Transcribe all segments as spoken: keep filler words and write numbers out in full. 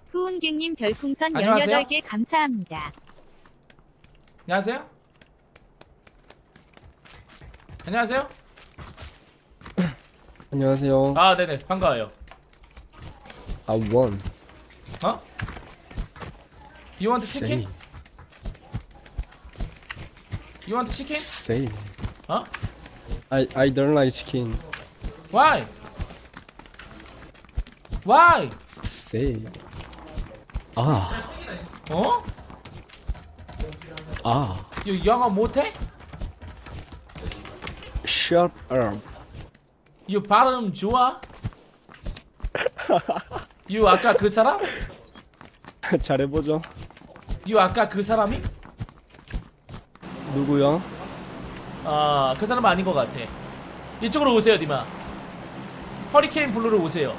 후운객님 별풍선 안녕하세요? 열여덟 개 감사합니다. 안녕하세요? 안녕하세요? 안녕하세요. 아 네네 반가워요. 아 원. 어? You want chicken? Say. You want chicken? Say. 어? I I don't like chicken. Why? Why? Say. 아. 어? 아. You 영어 못해? Shut up. You 발음 좋아? You 아까 그 사람? 잘해보죠. You 아까 그 사람이? 누구요? 아, 그 사람은 아닌 것 같아. 이쪽으로 오세요, 니마. 허리케인 블루로 오세요.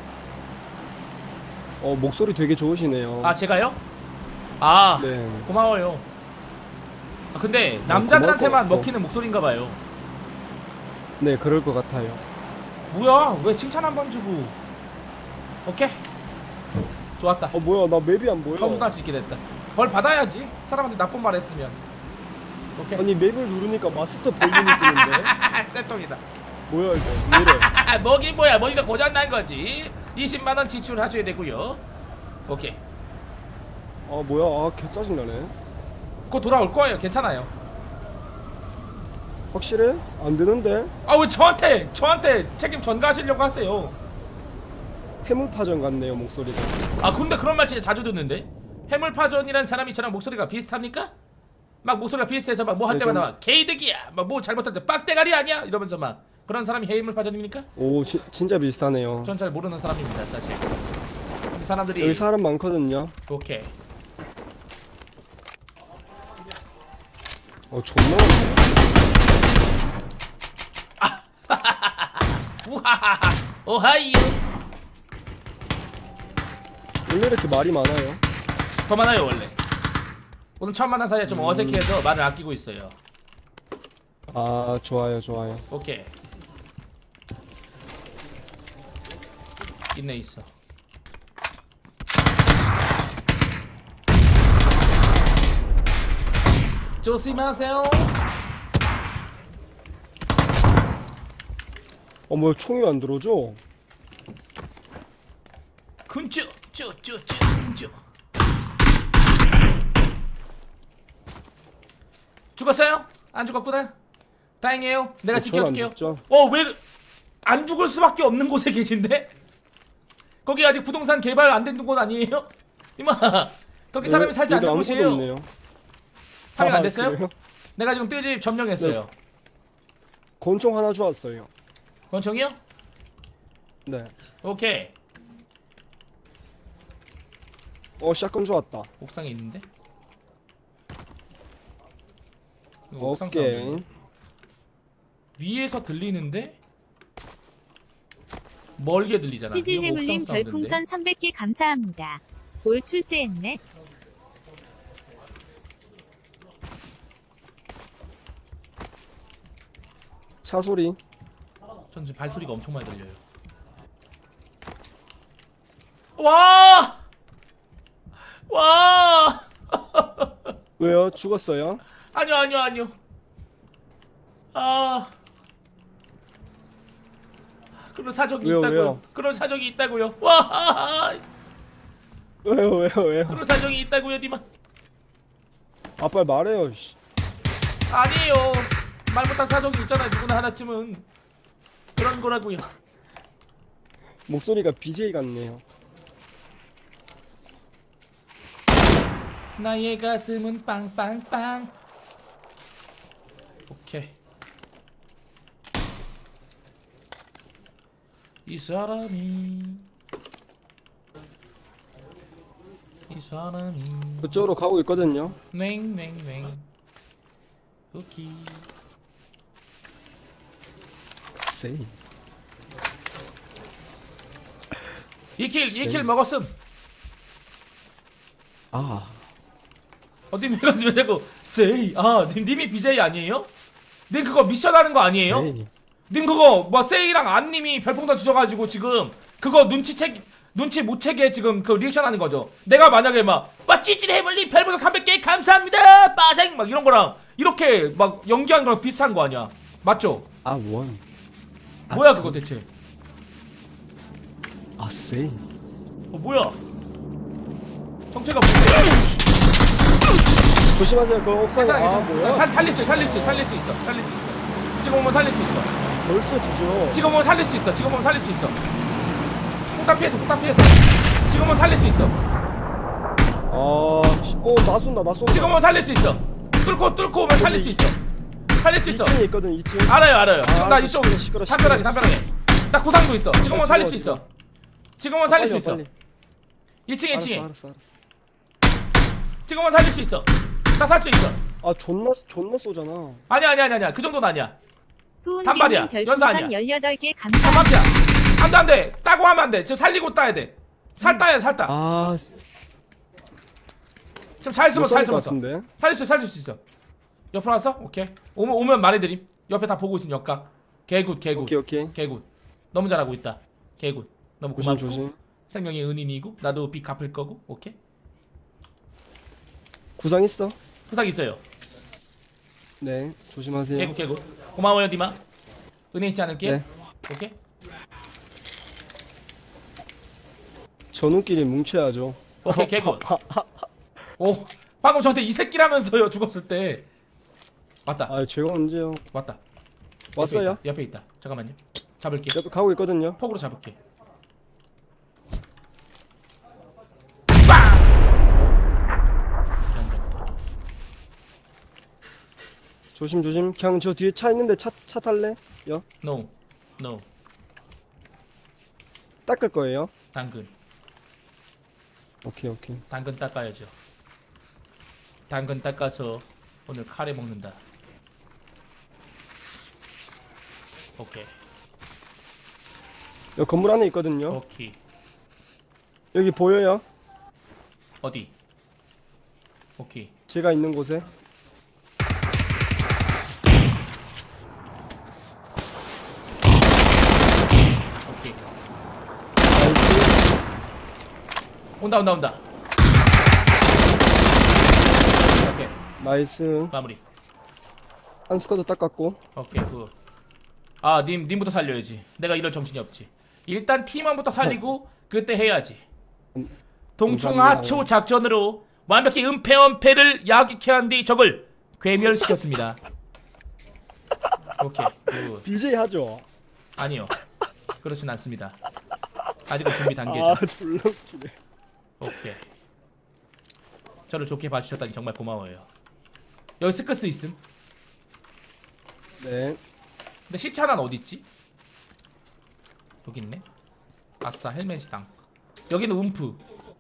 어 목소리 되게 좋으시네요. 아, 제가요? 아, 네. 고마워요. 아, 근데 고마울 남자들한테만 것 같고. 먹히는 목소리인가봐요. 네 그럴 것 같아요. 뭐야, 왜 칭찬 한 번 주고. 오케이. 좋았다. 어 뭐야 나 맵이 안 보여. 처음부터 할 수 있게 됐다. 벌 받아야지. 사람한테 나쁜 말 했으면. 오케이. 아니 맵을 누르니까 마스터 볼륨이 뜨는데. 쎄똥이다. 뭐야 이거 왜 이래? 먹이 뭐야, 먹이가 고장난 거지. 이십만 원 지출하셔야 되고요. 오케이. 아 뭐야 아개 짜증나네. 곧 돌아올 거예요. 괜찮아요. 확실해? 안 되는데? 아, 왜 저한테 저한테 책임 전가하시려고 하세요? 해물파전 같네요 목소리가. 아, 근데 그런 말 진짜 자주 듣는데. 해물파전이란 사람이 저랑 목소리가 비슷합니까? 막 목소리가 비슷해서 막 뭐 할 네, 때마다 좀- 막 개이득이야, 막 뭐 잘못할 때 빡대가리 아니야 이러면서 막 그런 사람이 해물파전입니까? 오 지, 진짜 비슷하네요. 전 잘 모르는 사람입니다 사실. 이 사람들이 여기 사람 많거든요. 오케이. 어 존나 많네. 우하하하. 오하이오. 원래 이렇게 말이 많아요? 더 많아요 원래. 오늘 처음 만난 사이에 좀 음. 어색해서 말을 아끼고 있어요. 아 좋아요 좋아요. 오케이. 있네 있어. 조심하세요. 어 뭐야 총이 안 들어오죠? 근처 쪼쪼쪼 근처. 죽었어요? 안 죽었구나. 다행이에요. 내가 어, 전 안 지켜줄게요. 죽죠. 어, 왜 안 죽을 수밖에 없는 곳에 계신데? 거기 아직 부동산 개발 안 된 곳 아니에요? 이마, 거기 사람이 살지 않는 아무것도 곳이에요. 없네요. 파밍 안 아, 됐어요? 그래요? 내가 지금 뜨집 점령했어요. 권총 하나 주웠어요. 권총이요? 네. 오케이. 어 샷건 주웠다. 옥상에 있는데? 이거 옥상 오케이. 사운드. 위에서 들리는데? 멀게 들리잖아. 이거 치즈해물님 옥상 사운드인데. 별풍선 삼백 개 감사합니다. 올 출세했네. 차 소리. 전 지금 발소리가 엄청 많이 들려요. 와! 와! 왜요? 죽었어요? 아니요, 아니요, 아니요. 아. 그런 사정이 왜요, 있다고요. 왜요? 그런 사정이 있다고요. 와! 왜요 왜요 왜요? 그런 사정이 있다고요, 니마. 아 빨리 말해요. 씨. 아니에요. 말 못한 사정이 있잖아요. 누구나 하나쯤은. 그런 거라고요. 목소리가 비제이 같네요. 나의 가슴은 빵빵빵. 오케이. 이 사람이 이 사람이 그쪽으로 가고 있거든요. 맹맹맹 오케이. 세이. 이 킬 이 킬 먹었음. 아. 어디 왜 자꾸 세이. 아, 님, 님이 비제이 아니에요? 님 그거 미션 하는 거 아니에요? 세이. 님 그거 뭐 세이랑 안님이 별풍선 주셔가지고 지금 그거 눈치채기 눈치 못 채게 지금 그 리액션 하는 거죠. 내가 만약에 막, 막 찌질 해물님 별풍선 삼백 개 감사합니다! 빠생! 막 이런 거랑 이렇게 막 연기하는 거랑 비슷한 거 아니야. 맞죠? 아 원. 뭐야 그거 대체? 아 세이. 어 뭐야? 정체가 뭔데? 조심하세요. 그 옥상에. 괜찮아 아 괜찮아. 뭐야? 살, 살릴 수 있어 살릴 수 있어 살릴 수 있어 살릴 수 있어. 지금 오면 살릴 수 있어. 벌써 뒤져. 지금 오면 살릴 수 있어. 지금 오면 살릴 수 있어. 폭탄 피해서 폭탄 피해서. 지금 오면 살릴 수 있어. 아, 씨. 어, 나 쏜다, 나 쏜다. 지금 오면 살릴 수 있어. 뚫고 뚫고 오면 살릴 수 있어. 살릴 수 있어. 이 층에 있거든, 이 층. 알아요 알아요. 지금 나 아, 이쪽 시끄러, 시끄러, 담벼락에 담벼락에. 나 구상도 있어. 지금 오면 아, 살릴 수 지금 있어. 지금 오면 살릴 수 있어. 빨리. 이 층에 이 알았어, 층에. 알았어, 알았어. 지금 오면 살릴 수 있어. 나 살 수 있어. 아, 존나, 존나 쏘잖아. 아니야 아니야 아니야 아니야. 그 정도는 아니야. 후운기님 단발이야. 연사 아니야. 별풍선 열여덟 개 잠깐만. 감사합니다. 안돼 안돼. 따고 하면 안돼. 지금 살리고 따야 돼. 살 따야 돼, 살 따. 아, 좀 잘 못 숨어 쏠 잘 것 숨었어. 같은데. 살릴 수 살릴 수 있어. 옆으로 왔어? 오케이. 오면 오면 말해드림. 옆에 다 보고 있으면 역각. 개굿 개굿. 오케이, 오케이. 개굿. 너무 잘하고 있다. 개굿. 너무 조심, 고맙고. 조심. 생명의 은인이고 나도 빚 갚을 거고. 오케이. 구상 있어? 부탁 있어요. 네, 조심하세요. 개굿 개굿. 고마워요 디마. 은혜 잊지 않을게. 네. 오케이. 전우끼리 뭉쳐야죠. 오케이 개굿. 오 방금 저한테 이 새끼라면서요 죽었을 때. 맞다. 아, 제가 언제요? 맞다. 왔어요? 옆에 있다. 옆에 있다. 잠깐만요. 잡을게. 옆에 가고 있거든요. 폭으로 잡을게. 빵! 조심, 조심. 그냥 저 뒤에 차 있는데 차, 차 탈래? 요? No. No. 닦을 거예요. 당근. 오케이, 오케이. 당근 닦아야죠. 당근 닦아서 오늘 카레 먹는다. 오케이. 여기 건물 안에 있거든요. 오케이. 여기 보여요? 어디? 오케이. 제가 있는 곳에. 오케이. 나이스. 온다 온다 온다. 오케이. 나이스. 마무리. 한 스쿼드 닦았고. 오케이 굿. 아, 님 님부터 살려야지. 내가 이럴 정신이 없지. 일단 팀원부터 살리고 그때 해야지. 동충하초 작전으로 완벽히 은폐원폐를 야기케 한 뒤 적을 괴멸시켰습니다. 오케이 굿. 디제이 하죠. 아니요. 그렇진 않습니다. 아직은 준비 단계죠. 아, 졸라 웃기네. 오케이. 저를 좋게 봐주셨다니 정말 고마워요. 여기 스크스 있음. 네. 근데 시체 하나는 어딨지? 여기 있네. 아싸 헬멧이당. 여기는 움프.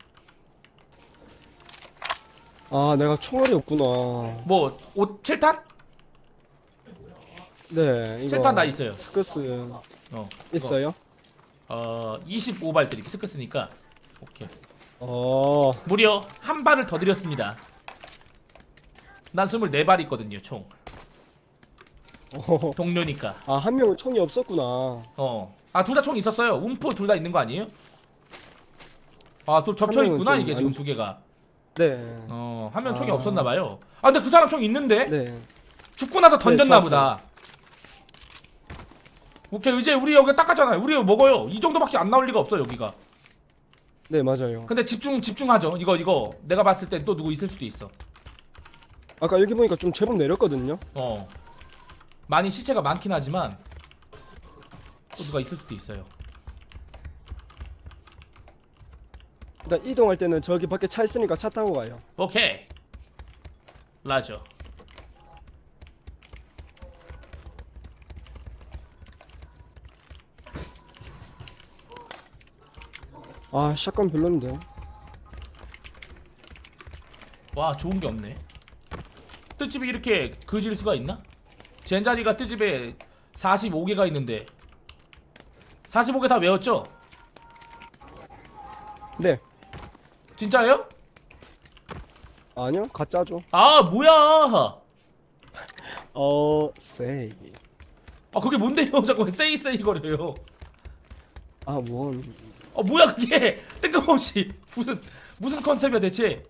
아, 내가 총알이 없구나. 뭐 오, 칠 탄? 네, 이거. 칠 탄 다 있어요. 스커스 어 있어요? 이거, 어 이십오 발 드림 스크스니까. 오케이. 어. 무려 한 발을 더 드렸습니다. 난 스물네 발 있거든요 총. 어. 동료니까. 아, 한 명은 총이 없었구나. 어. 아 둘 다 총 있었어요. 움프 둘 다 있는 거 아니에요? 아 둘 겹쳐 한 명은 있구나 좀 이게 지금 아니- 두 개가. 네. 어, 한 명 총이 아. 없었나 봐요. 아, 근데 그 사람 총 있는데? 네. 죽고 나서 던졌나 네, 보다. 오케이, 이제 우리 여기 닦았잖아요. 우리 여기 먹어요. 이 정도밖에 안 나올 리가 없어, 여기가. 네, 맞아요. 근데 집중, 집중하죠. 이거, 이거. 내가 봤을 땐 또 누구 있을 수도 있어. 아까 여기 보니까 좀 제법 내렸거든요. 어. 많이 시체가 많긴 하지만, 또 누가 있을 수도 있어요. 일단 이동할 때는 저기 밖에 차 있으니까 차 타고 가요. 오케이. 라죠. 아, 샷건 별론데. 와, 좋은 게 없네. 뜻집이 이렇게 그질 수가 있나? 젠자리가 뜻집에 사십오 개가 있는데 사십오 개 다 외웠죠? 네. 진짜예요? 아니요, 가짜죠. 아 뭐야. 어, 세이. 아 그게 뭔데요? 자꾸 세이 세이 거려요. 아, 원. 어 뭐야 그게 뜬금없이 무슨 무슨 컨셉이야 대체?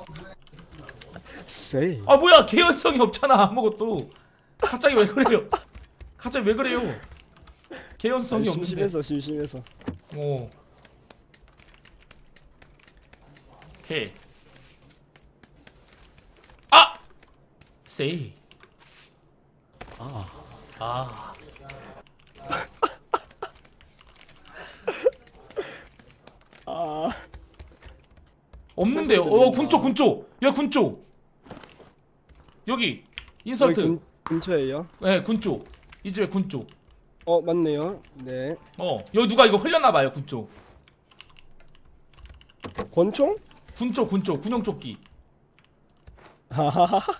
세이. 아 뭐야 개연성이 없잖아 아무것도. 갑자기 왜 그래요? 갑자기 왜 그래요? 개연성이 없는데. 심심해서 심심해서. 오. 오케이. 아! 세이. 아. 아. 아. 없는데요. 어, 군쪽, 군쪽. 야, 군쪽. 여기 인서트. 여기 근, 근처에요? 네, 군쪽. 이 집에 군쪽. 어 맞네요. 네. 어, 여기 누가 이거 흘렸나봐요, 군쪽. 권총? 군쪽, 군쪽, 군용조끼. 하하하.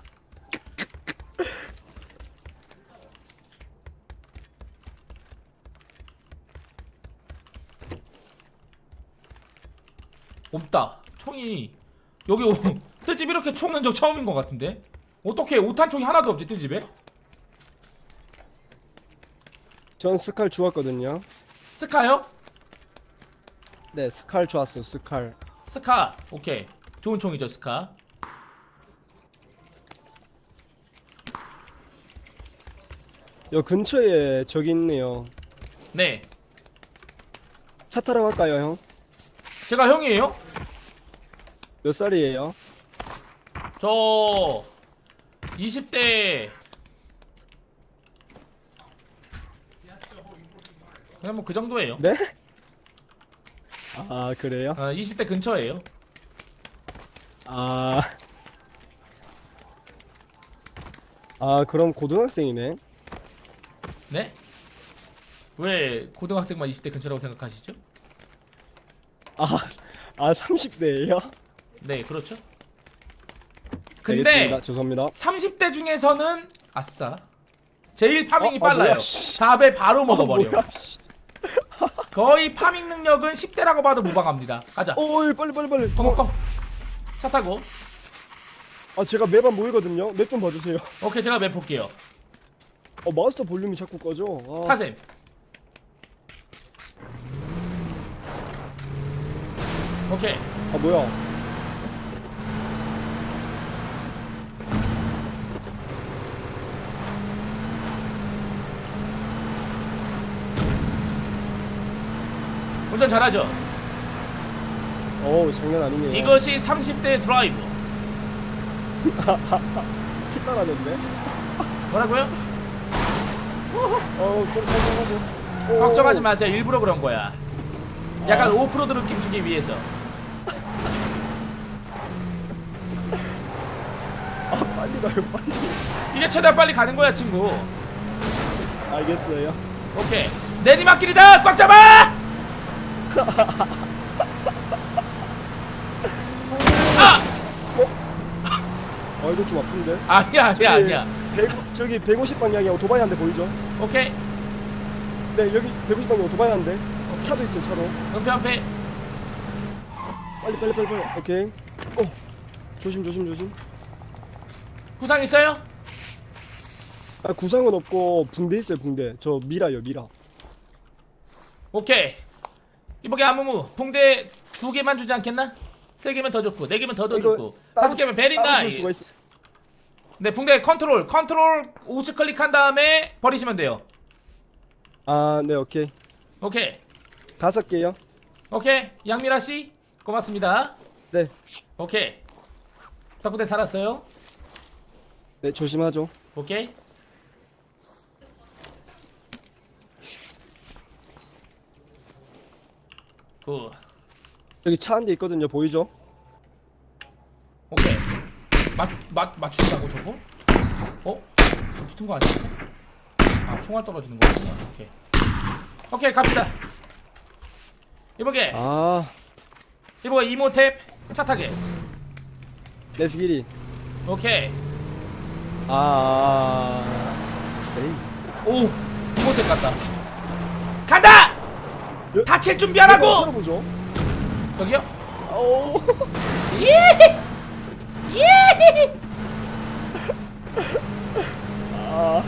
없다. 총이 여기 오- 뜨집 이렇게 총 는 적 처음인 것 같은데. 어떻게 오탄 총이 하나도 없지 뜨집에? 전 스칼 주웠거든요. 스카요? 네, 스칼 주웠어요. 스칼. 스카. 오케이. 좋은 총이죠, 스카. 여 근처에 저기 있네요. 네. 차 타러 갈까요, 형? 제가 형이에요? 몇 살이에요? 저 이십 대 그냥 뭐 그 정도예요. 네? 아 그래요? 아, 이십 대 근처예요. 아. 아 그럼 고등학생이네. 네? 왜 고등학생만 이십 대 근처라고 생각하시죠? 아, 아 삼십 대예요? 네, 그렇죠. 근데 알겠습니다. 죄송합니다. 삼십 대 중에서는 아싸 제일 파밍이 어? 아, 빨라요. 뭐야, 씨. 사 배 바로 어, 먹어버려. 뭐야, 씨. 거의 파밍 능력은 십 대라고 봐도 무방합니다. 가자. 어이 빨리 빨리 빨리. 컴온 컴. 차 타고. 아 제가 매번 모이거든요. 맵 좀 봐주세요. 오케이, 제가 맵 볼게요. 어 마스터 볼륨이 자꾸 꺼져. 아. 타셈. 오케이. 아 뭐야? 운전 잘하죠? 어우 장난 아니네요. 이것이 삼십 대 드라이브. 피 따라졌네. 뭐라고요? 어좀 살살하고. 걱정하지 마세요. 일부러 그런 거야. 약간 아. 오프로드 느낌 주기 위해서. 아 빨리 가요 빨리. 이게 최대한 빨리 가는 거야, 친구. 알겠어요. 오케이. 내리막길이다. 꽉 잡아. 아! 아 이거 좀 아픈데. 아니야, 아니야, 저기 아니야. 백, 저기 백오십 방향에 오토바이 한 대 보이죠? 오케이. 네 여기 백오십 방향 오토바이 한 대. 어, 차도 있어요 차로. 은폐 은폐. 빨리 빨리 빨리 빨리. 오케이. 어 조심 조심 조심. 구상 있어요? 아 구상은 없고 붕대 있어요 붕대. 저 미라요 미라. 오케이. 이보게 아무무 붕대 두 개만 주지 않겠나? 세 개면 더 좋고 네 개면 더 더 이거 좋고 따로- 다섯 개면 베리 따로 줄 수가 나이스. 있어. 네, 붕대 컨트롤 컨트롤 우측 클릭한 다음에 버리시면 돼요. 아 네 오케이. 오케이. 다섯 개요. 오케이. 양미라 씨 고맙습니다. 네. 오케이. 덕분에 살았어요. 네 조심하죠. 오케이. 굿. 여기 차 한 대 있거든요 보이죠? 오케이. 맞, 맞, 맞춘다고 저거? 어? 저 붙은 거 아니야? 아, 총알 떨어지는 거구나. 오케이. 오케이, 갑시다. 이보게, 아 이보게 이모탭 차 타게. 레스기리. 오케이. 아 세이. 오, 이모탭 갔다. 간다! 여- 다칠 준비하라고! 들어보죠. 저기요? 오. 예! 예! 아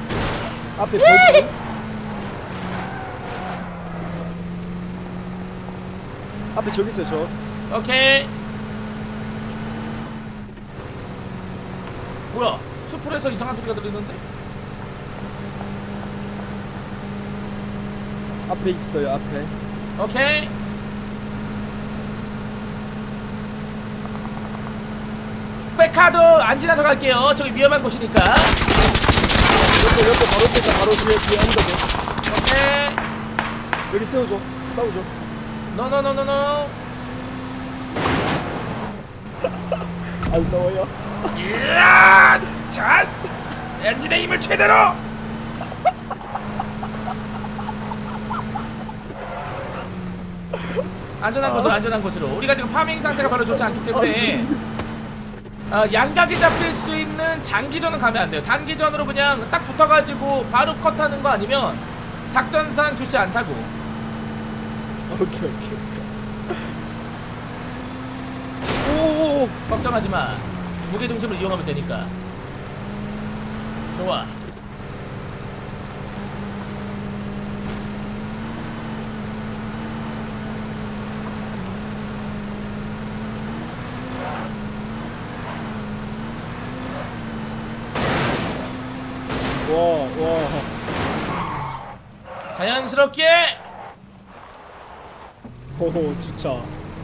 앞에 벽. 앞에 저기 있어요 저. 오케이. 뭐야? 수풀에서 이상한 소리가 들리는데? 앞에 있어요 앞에. 오케이. 백카드 안 지나서 갈게요. 저기 위험한 곳이니까. 옆에 옆에 바로 뒤에 바로 뒤에 뒤에 언덕에. 오케이. 여기 세워줘. 싸우죠. 노노노노노. 안 싸워요? 이야! 자! 엔진의 힘을 최대로! 안전한 곳으로 안전한 곳으로. 우리가 지금 파밍 상태가 별로 좋지 않기 때문에 어, 양각이 잡힐 수 있는 장기전은 가면 안 돼요. 단기전으로 그냥 딱 붙어가지고 바로 컷하는 거 아니면 작전상 좋지 않다고. 오케이 오케이. 오오오. 걱정하지 마. 무게 중심을 이용하면 되니까. 좋아. 와 와. 자연스럽게. 오 진짜.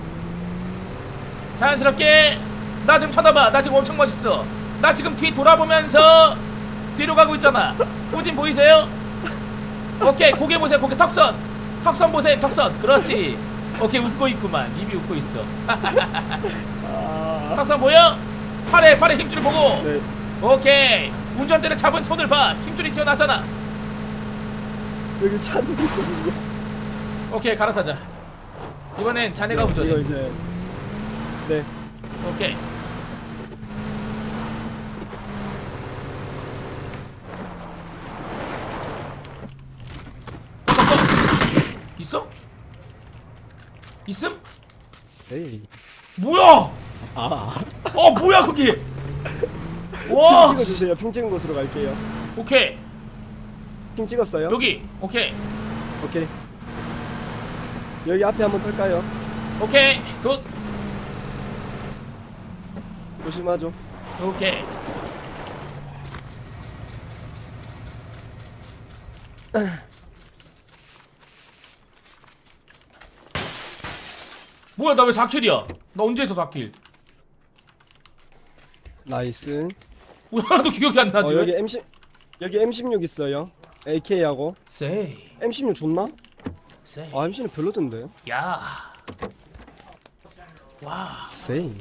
자연스럽게. 나 지금 쳐다봐. 나 지금 엄청 멋있어. 나 지금 뒤 돌아보면서 뒤로 가고 있잖아. 후진 보이세요? 오케이. 고개 보세요. 고개 턱선. 턱선 보세요. 턱선. 그렇지. 오케이. 웃고 있구만. 입이 웃고 있어. 아. 턱선 보여? 팔에 팔에 힘줄을 보고. 네. 오케이. 운전대를 잡은 손을 봐. 힘줄이 튀어나왔잖아. 여기 차도 있거든요. 오케이. 갈아타자. 이번엔 자네가 운전해. 이거 이제. 네. 오케이. 있어? 있음? 세이. 뭐야? 아. 어 뭐야 거기? 와. 핑 찍어주세요. 핑 찍은 곳으로 갈게요. 오케이. 핑 찍었어요? 여기. 오케이. 오케이. 여기 앞에 한번 털까요? 오케이. 굿. 조심하죠. 오케이. 뭐야 나 왜 사 킬이야? 나 언제 했어 사 킬? 나이스. 뭐야 하나도 기억이 안 나지? 어, 여기 엠십 여기 엠 십육 있어요. 에이케이하고. 세이. 엠 십육 좋나? 세이. 아 엠 십육 별로던데. 야. 와. 세이.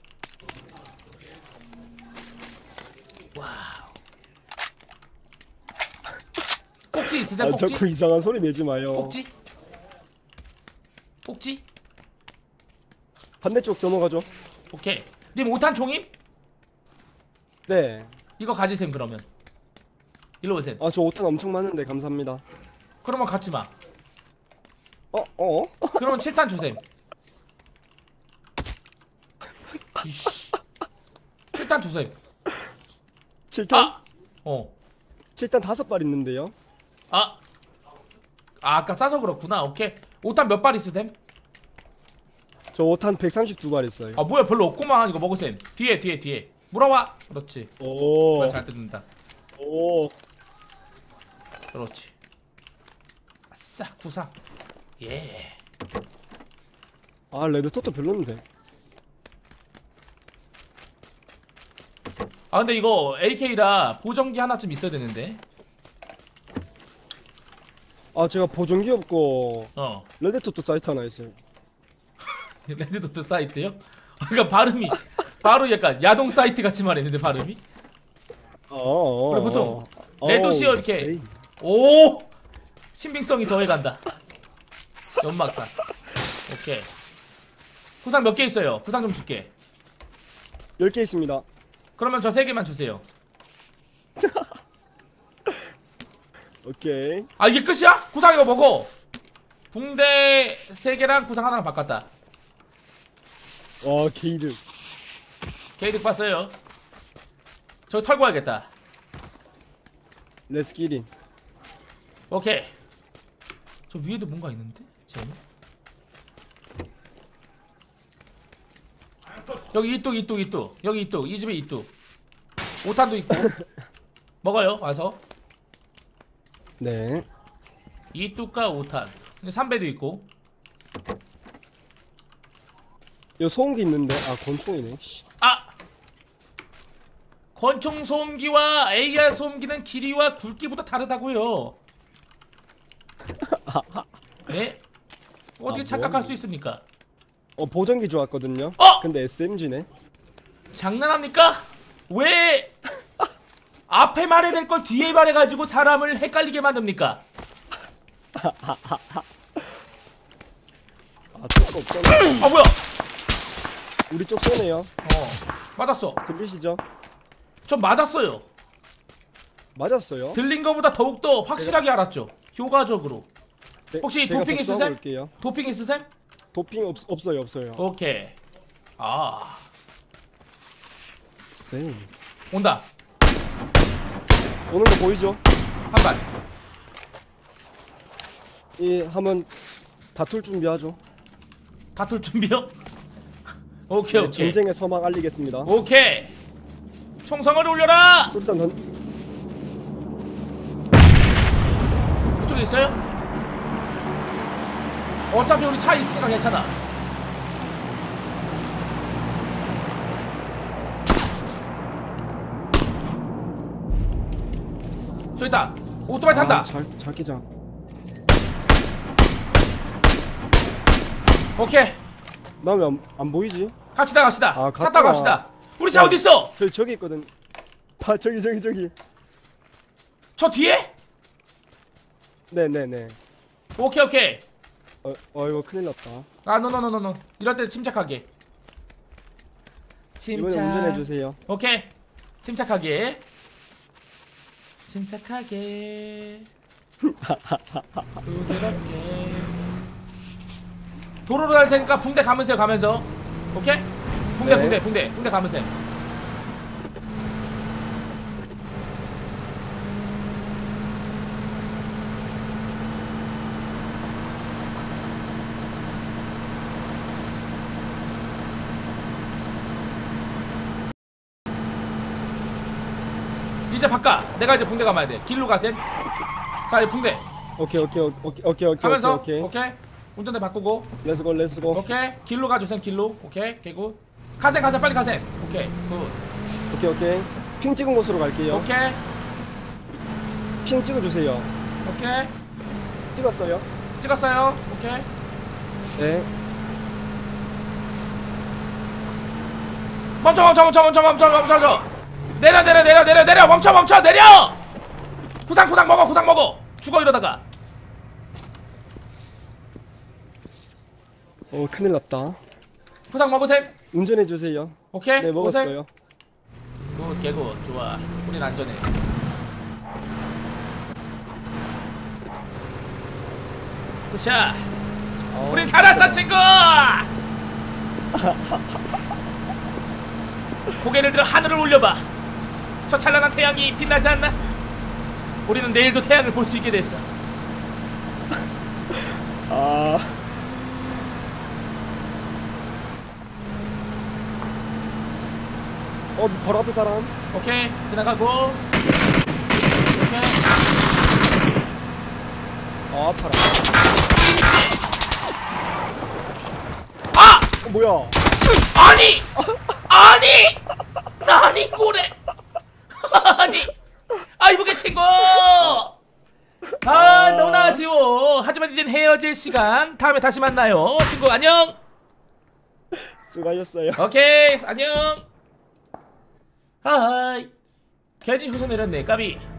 와우. 꼭지 있으세요? 아 꼭지? 자꾸 이상한 소리 내지 마요. 꼭지? 꼭지? 반대쪽 넘어가죠. 오케이. 님 오 탄 총임? 네. 이거 가지셈 그러면. 일로 오셈. 아 저 오탄 엄청 많은데 감사합니다. 그러면 갖지 마. 어? 어? 그러면 칠 탄 주셈. 이씨. 칠 탄 주셈. 칠 탄? 아! 어. 칠 탄 다섯 발 있는데요. 아. 아 아까 싸서 그렇구나. 오케이. 오 탄 몇 발 있으셈? 저 오탄 백삼십이 발 있어요. 아 뭐야 별로 없구만. 이거 먹으셈. 뒤에 뒤에 뒤에. 물어와. 그렇지. 오. 그걸 잘 뜯는다. 오. 그렇지. 아싸 구상. 예. 아 레드토트 별로인데. 아 근데 이거 에이케이라 보정기 하나쯤 있어야 되는데. 아 제가 보정기 없고 어. 레드토트 사이트 하나 있어요. 레드도트 사이트요? 그러니까 발음이 바로 약간 야동 사이트 같이 말했는데 발음이. 어. 그래 보통 어, 레도시어 어, 이렇게. 세이. 오 신빙성이 더해간다. 연막탄. 오케이. 구상 몇 개 있어요? 구상 좀 줄게. 열 개 있습니다. 그러면 저 세 개만 주세요. 오케이. 아 이게 끝이야? 구상 이거 먹어. 붕대 세 개랑 구상 하나랑 바꿨다. 와 게이드. 게이득 봤어요. 저 털고 와야겠다. 레스키린. 오케이. 저 위에도 뭔가 있는데? 쟤는? 여기 이뚝 이뚝 이뚝 여기 이뚝 이 집에 이뚝 오탄도 있고 먹어요 와서 네. 이뚝과 오탄 삼배도 있고 여기 소음기 있는데 아 권총이네. 씨. 아! 권총 소음기와 에이알 소음기는 길이와 굵기보다 다르다고요. 네? 어떻게 아, 착각할 뭐? 수 있습니까? 어 보정기 좋았거든요. 어! 근데 에스엠지네. 장난합니까? 왜 앞에 말해야 될 걸 뒤에 말해가지고 사람을 헷갈리게 만듭니까? 아 쏠거 없잖아. 아 뭐야? 우리 쪽 쏘네요. 어 맞았어. 들리시죠? 전 맞았어요. 맞았어요. 들린 거보다 더욱더 확실하게 알았죠. 효과적으로. 네, 혹시 제가 도핑 복수하고 있으셈? 올게요. 도핑 있으셈? 도핑 없, 없어요 없어요. 오케이. 아 쌤. 온다. 오는 거 보이죠? 한 발. 이 한번 다툴 준비하죠. 다툴 준비요? 오케이 네, 오케이 전쟁의 서막 알리겠습니다. 오케이 총성을 올려라. 수류탄 던. 그쪽에 있어요? 어차피 우리 차 있으니까 괜찮아. 저기 있다. 오토바이 탄다. 아, 잘 자기장. 오케이 나 왜 안 안 보이지? 갑시다 갑시다. 아, 차 타고 갔구나. 갑시다. 우리 차 야. 어딨어? 저기 저기 있거든. 아 저기 저기 저기. 저 뒤에? 네네네. 오케이 오케이. 어, 어 이거 큰일 났다. 아 노노노노노 이럴 때 침착하게. 이번에 침착. 운전해 주세요. 오케이 침착하게 침착하게 부드럽게 도로로 갈 테니까 붕대 감으세요. 가면서 오케이? 붕대 네. 붕대 붕대 붕대 감으세요. 이제 바꿔. 내가 이제 붕대 감아야 돼. 길로 가셈. 자 이제 붕대 오케이 오케이 오케이 오케이 오케이 오케이 가면서 오케이 오케이, 오케이. 운전대 바꾸고 렛츠고 렛츠고. 오케이 길로 가주셈. 길로 오케이 개굿. 가셈 가셈 빨리 가셈. 오케이 굿. 오케이 오케이. 핑 찍은 곳으로 갈게요. 오케이 핑 찍어주세요. 오케이 찍었어요. 찍었어요. 오케이 네. 멈춰 멈춰 멈춰 멈춰 멈춰 멈춰 멈춰. 내려 내려 내려 내려 내려 멈춰 멈춰 내려. 구상 구상 먹어 구상 먹어. 죽어 이러다가. 어 큰일 났다. 구상 먹으셈. 운전해 주세요. 오케이 네 오셈. 먹었어요. 굿 개굿 좋아. 우린 안전해. 굿샷. 어, 우린 살았어 친구. 고개를 들어 하늘을 올려봐. 저 찬란한 태양이 빛나지 않나? 우리는 내일도 태양을 볼 수 있게 됐어. 아. 어 바로 앞에 사람. 오케이 지나가고. 오케이. 아 아파라. 아! 어 뭐야? 아니! 아니! 나니 꼬래! 아니! 아이보게 친구! 아 너무나 아쉬워. 하지만 이젠 헤어질 시간. 다음에 다시 만나요 친구. 안녕. 수고하셨어요. 오케이 안녕. 하이. 괜히 효소 내렸네 까비.